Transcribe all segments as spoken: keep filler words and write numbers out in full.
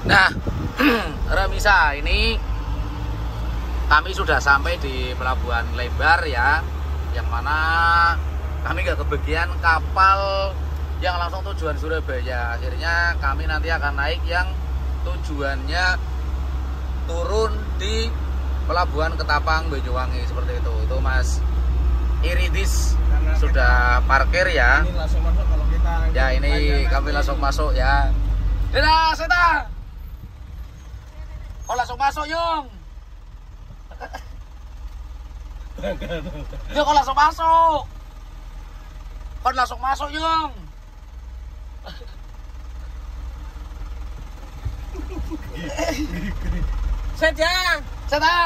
Nah, Remisa, ini kami sudah sampai di Pelabuhan Lembar ya, yang mana kami nggak kebagian kapal yang langsung tujuan Surabaya. Akhirnya kami nanti akan naik yang tujuannya turun di Pelabuhan Ketapang Banyuwangi seperti itu. Itu Mas Iridis karena sudah parkir ya. Ini langsung masuk kalau kita. Ya ini kami langsung masuk ya. Dadah, Seta. Oh langsung masuk Yung. Yuk kau langsung masuk. Kau langsung masuk Yung. Seta, Seta.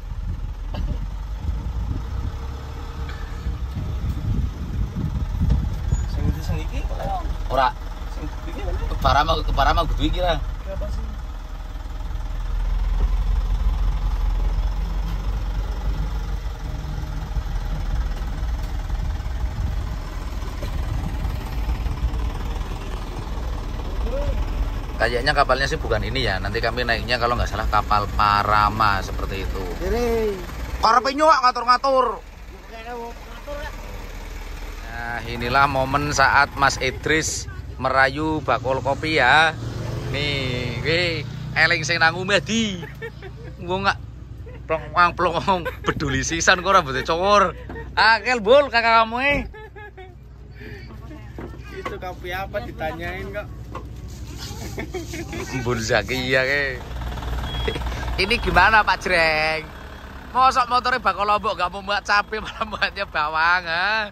Sing sing iki kok Ora. sing iki mana? Keparama keparama kudu iki lah. Apa sih? Kayaknya kapalnya sih bukan ini ya. Nanti kami naiknya kalau nggak salah kapal Parama seperti itu. Kiri. Karepe nyuwak ngatur-ngatur. Nah, inilah momen saat Mas Idris merayu bakul kopi ya. Nih, gue eling sing nang omah di. Engko nggak plong-plong peduli sisan kok rambutnya cowor. Akel bol kakak kamu eh. Itu kopi apa ditanyain kok? Bun Zakia ke. Ini gimana Pak Jreng? Mosok motornya bakal Lombok gak mau buat cabai malah buatnya bawang ha?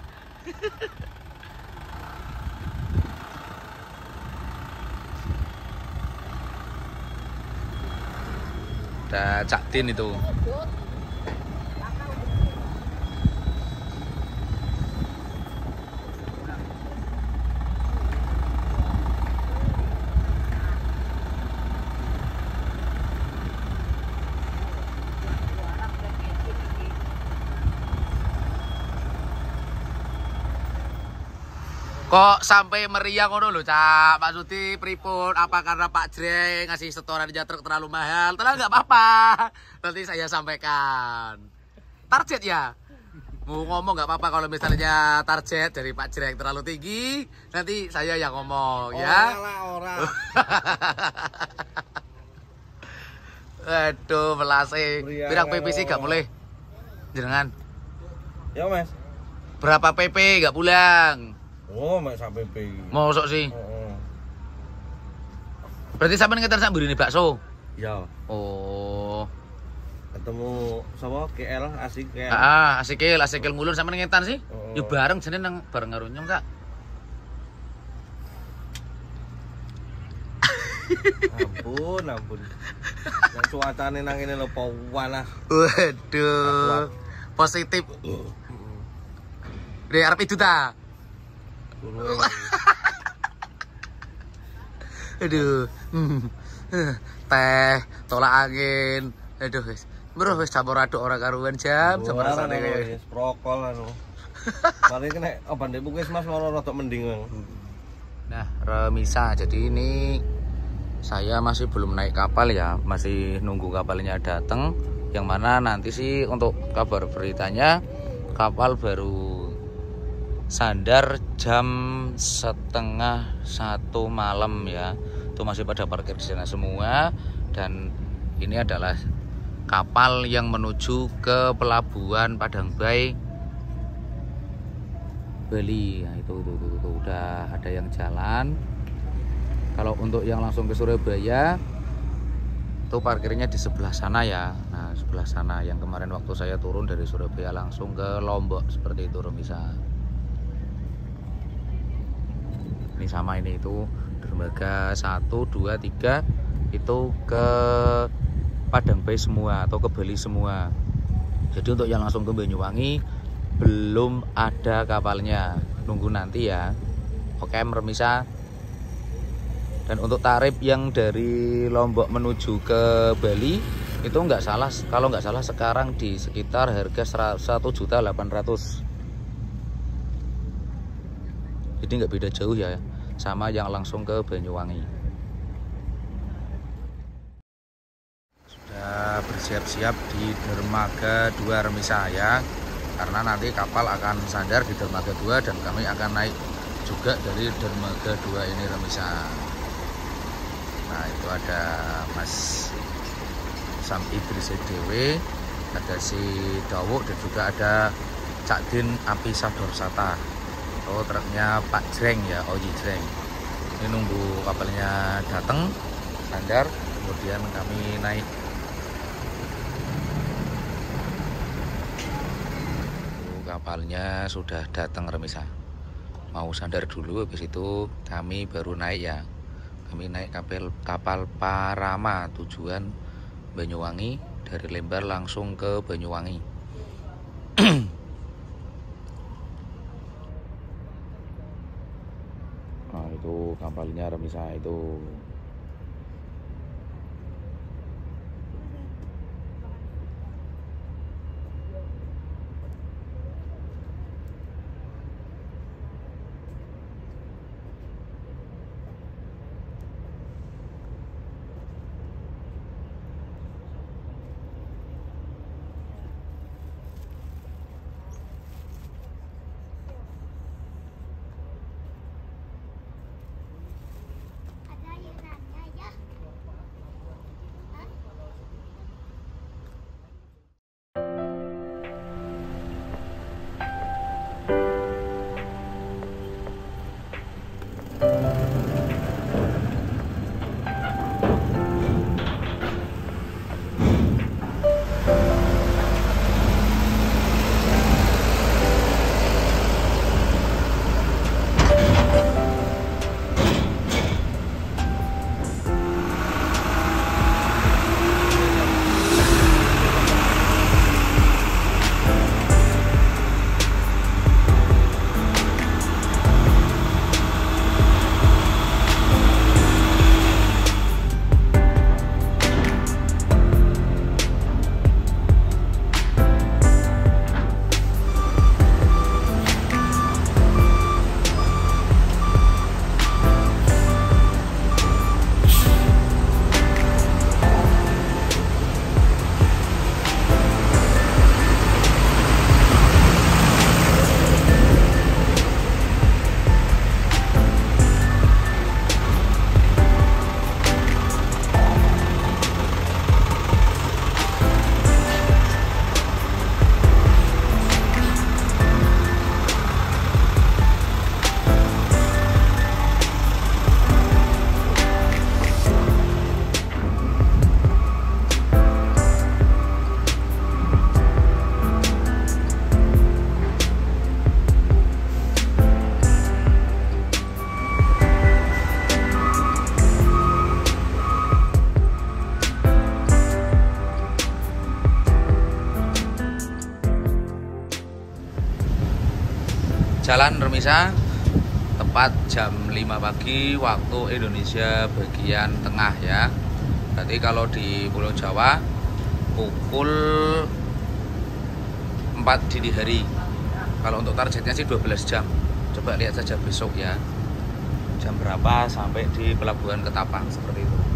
Udah Cak Din itu. Kok sampai meriang ngono lho, Cak? Maksudnya pripun? Apa karena Pak Jreng ngasih setoran truk terlalu mahal? Tenang nggak apa-apa. Nanti saya sampaikan. Target ya? Mau ngomong nggak apa-apa kalau misalnya target dari Pak Jreng terlalu tinggi, nanti saya yang ngomong ya. Ora ora. Aduh, melase. Pirang P P sih gak boleh. Jenengan. Ya, Mas. Berapa P P gak pulang? Oh, mek sampai P. Mosok sih. Heeh. Berarti sampean ngeter sak mburine bakso. Ya. Oh. Ketemu sapa K L asik K L. Ah, asikil, asikil ngulun sampean ngetan sih. Oh. Yo bareng jane nang bareng karo nyong, Kak. Ampun, ampun. Nang cuacane nang ngene lho panas. Waduh. Positif. Dari arep itu ta? Aduh. Teh, tolak angin. Aduh wis. Bro wis campur aduk ora karuan jam, jam rasane kaya wis prokol anu. Mari kena obat ndek puskesmas loro rada mending. Nah, Remisa. Jadi ini saya masih belum naik kapal ya, masih nunggu kapalnya datang. Yang mana nanti sih untuk kabar beritanya kapal baru sandar jam setengah satu malam ya. Itu masih pada parkir di sana semua. Dan ini adalah kapal yang menuju ke Pelabuhan Padangbai Bali. Nah, itu, itu, itu, itu udah ada yang jalan. Kalau untuk yang langsung ke Surabaya itu parkirnya di sebelah sana ya. Nah, sebelah sana yang kemarin waktu saya turun dari Surabaya langsung ke Lombok seperti itu, Remisa. Ini sama ini itu dermaga satu, dua, tiga itu ke Padangbai semua atau ke Bali semua. Jadi untuk yang langsung ke Banyuwangi belum ada kapalnya, nunggu nanti ya. Oke Remisa. Dan untuk tarif yang dari Lombok menuju ke Bali itu nggak salah, kalau nggak salah sekarang di sekitar harga satu juta delapan ratus ribu. Jadi nggak beda jauh ya sama yang langsung ke Banyuwangi. siap-siap di dermaga dua Remisa ya, karena nanti kapal akan sandar di dermaga dua dan kami akan naik juga dari dermaga dua ini Remisa. Nah itu ada Mas Sam Idris Dewe, ada si Dawuk, dan juga ada Cak Din Api Sadorsata. Oh truknya Pak Jreng ya, Oji Jreng. Ini nunggu kapalnya datang sandar, kemudian kami naik. Kapalnya sudah datang Remisa, mau sandar dulu, habis itu kami baru naik ya. Kami naik kapal kapal Parama tujuan Banyuwangi, dari Lembar langsung ke Banyuwangi. Nah itu kapalnya Remisa itu. Jalan Remisa tepat jam lima pagi waktu Indonesia bagian tengah ya. Berarti kalau di Pulau Jawa pukul empat dini hari. Kalau untuk targetnya sih dua belas jam. Coba lihat saja besok ya, jam berapa sampai di Pelabuhan Ketapang seperti itu.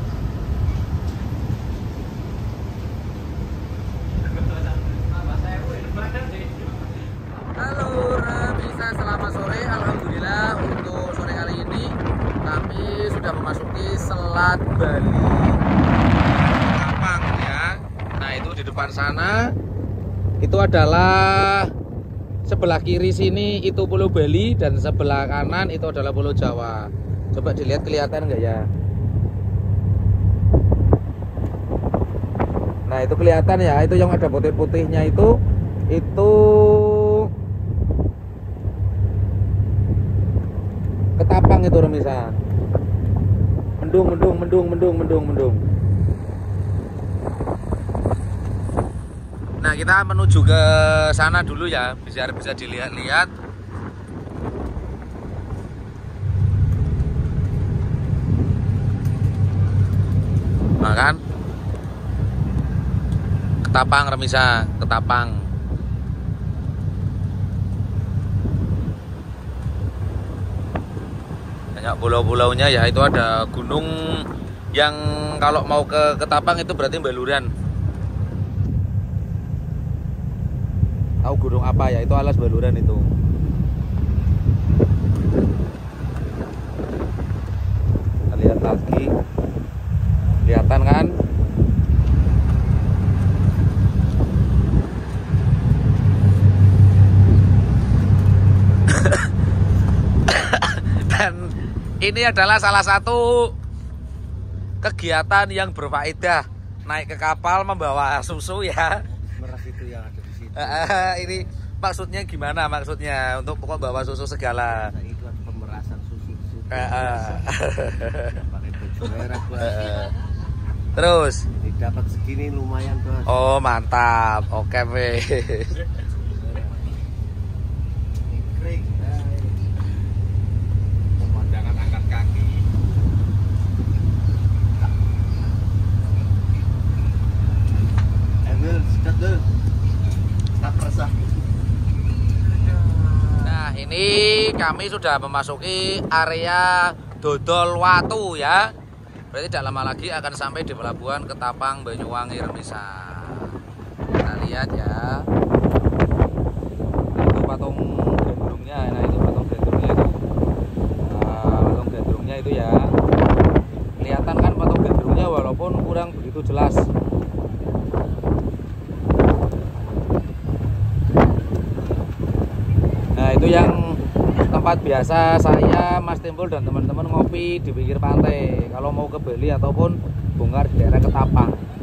Halo Remisa, selamat sore. Alhamdulillah untuk sore kali ini kami sudah memasuki Selat Bali Ketapang ya. Nah itu di depan sana itu adalah, sebelah kiri sini itu Pulau Bali dan sebelah kanan itu adalah Pulau Jawa. Coba dilihat kelihatan nggak ya? Nah itu kelihatan ya, itu yang ada putih-putihnya itu itu Ketapang itu Remisa. Mendung, mendung, mendung, mendung, mendung, mendung. Nah kita menuju ke sana dulu ya, biar bisa dilihat-lihat. Nah kan, Ketapang Remisa, Ketapang. Banyak pulau-pulaunya ya, itu ada gunung yang kalau mau ke Ketapang itu berarti Baluran. tahu gunung apa ya, itu Alas Baluran itu. Kita lihat lagi, kelihatan kan? Dan ini adalah salah satu kegiatan yang berfaedah, naik ke kapal membawa susu ya. Meras itu yang ada di situ. Ini maksudnya gimana maksudnya untuk pokok bawa susu segala. Nah, itu ada pemerasan susu di situ. Pakai baju merah, Bos. Terus Ini dapat segini lumayan, Bos. oh mantap, oke weh. Krik. Pemandangan angkat kaki. Ambil, sikat dulu. Tak resah. Nah ini kami sudah memasuki area dodol watu ya. Berarti tidak lama lagi akan sampai di pelabuhan Ketapang Banyuwangi Remisa. Kita lihat ya. Itu patung gandrungnya, nah itu patung gandrungnya itu. Nah, patung gandrungnya itu ya. Kelihatan kan patung gandrungnya walaupun kurang begitu jelas. Nah itu yang tempat biasa saya, Mas Timbul dan teman-teman ngopi di pinggir pantai kalau mau ke Bali ataupun bongkar di daerah Ketapang.